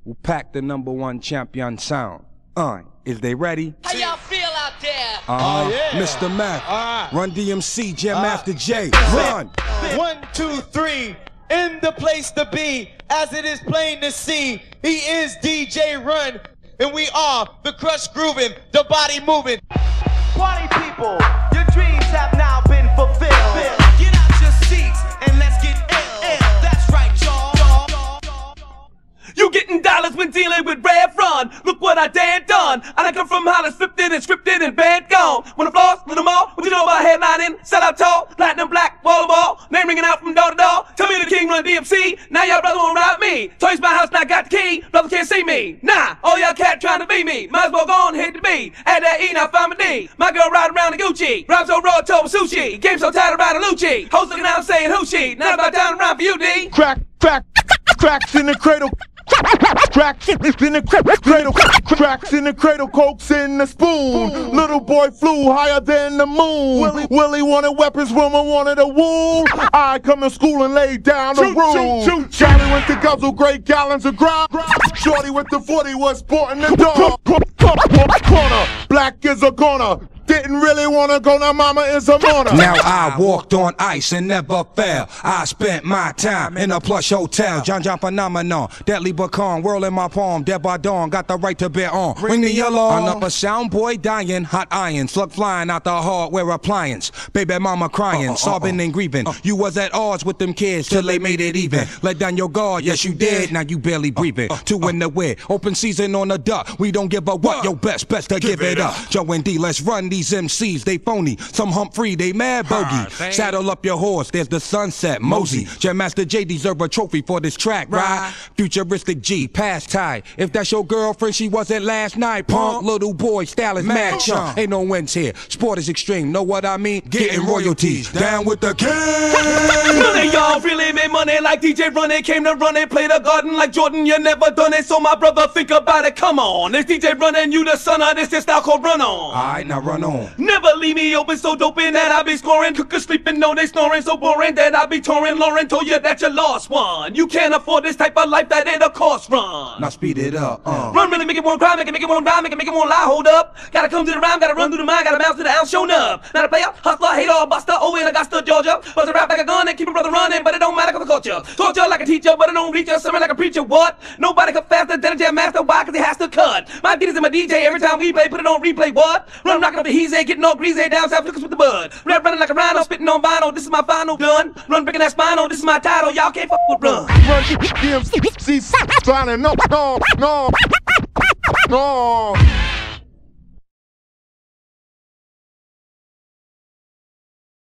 will pack the #1 champion sound. Is they ready? How y'all feel out there? Yeah. Mr. Math, Run DMC, Jam Master J, run! 1, 2, 3, in the place to be, as it is plain to see. He is DJ Run, and we are the crush grooving, the body moving. Party people, your dreams have now been fulfilled. Get out your seats and let's get ill. That's right, y'all. You getting dollars when dealing with Red Run. Look what I done. I done come from Hollis, flipped it and band gone. When the floors, with them all, what you know about headlining? Sell out tall, platinum black, wall to wall, name ringing out from door to door. Tell me the king run DMC, now y'all brother won't ride me. Toys my house, now got the key, brother can't see me. Nah, all y'all cat trying to be me. Might as well go on and hit the B. Add that E, now find my D. My girl riding around the Gucci. Rhyme so raw, told sushi. Game so tired of riding Lucci. Hoes looking out saying who she. Not about down around for you, D. Cracks in the cradle. Cracks in the cradle, cracks in the cradle, cokes in the spoon. Little boy flew higher than the moon. Willie wanted weapons, woman wanted a wound. I come to school and lay down the rule. Charlie with the guzzle, great gallons of grime. Shorty with the 40 was sporting the dog. Corner, black is a corner. Didn't really wanna go, now mama is a mourner. Now I walked on ice and never fell. I spent my time in a plush hotel. John phenomenon, deadly bacan, whirl in my palm. Dead by dawn, got the right to bear on. Ring the alarm. An upper sound boy dying, hot iron, slug flying out the hardware appliance. Baby mama crying, sobbing and grieving. You was at odds with them kids till they made it even. Let down your guard, yes you did. Now you barely breathing. Two in the way, open season on the duck. We don't give a what. Yo best to give it up. Joe and D, let's run. These MCs, they phony. Some Humphrey, they mad bogey. Saddle up your horse, there's the sunset. Mosey, Jam Master J deserve a trophy for this track, right? Futuristic G, past tie. If that's your girlfriend, she wasn't last night. Punk, little boy, style is mad chunk. Ain't no wins here. Sport is extreme, know what I mean? Getting royalties. Down with the king. None of y'all really made money like DJ Run. It came to run and play the garden like Jordan. You never done it, so my brother, think about it. Come on, it's DJ Run and you the son of this style called Run On. Alright, now run on. Never leave me open, so doping that I be scoring. Cookers sleeping, no they snoring, so boring that I be touring. Lauren told you that you lost one. You can't afford this type of life, that ain't a cost run. Now speed it up. Run really make it wanna cry, make it wanna rhyme, make it wanna lie. Hold up, gotta come to the rhyme, gotta run through the mind, gotta bounce to the ounce, shown up. Not a player, hustler, hater, buster, oh in Augusta, Georgia. Bust a rap like a gun and keep a brother running, but it don't matter cause the culture. Torture like a teacher, but it don't reach us, sermon like a preacher. What? Nobody cut faster than a Jam Master, why? Cause he has to cut. My beat is in my DJ every time we play, put it on replay. What? Run rocking up the he's ain't getting all greasy down south, look us with the bud. Rap running like a rhino, spitting on vinyl, this is my final done. Run breaking that spinal, this is my title, y'all can't fuck with Run. DMC signing, no.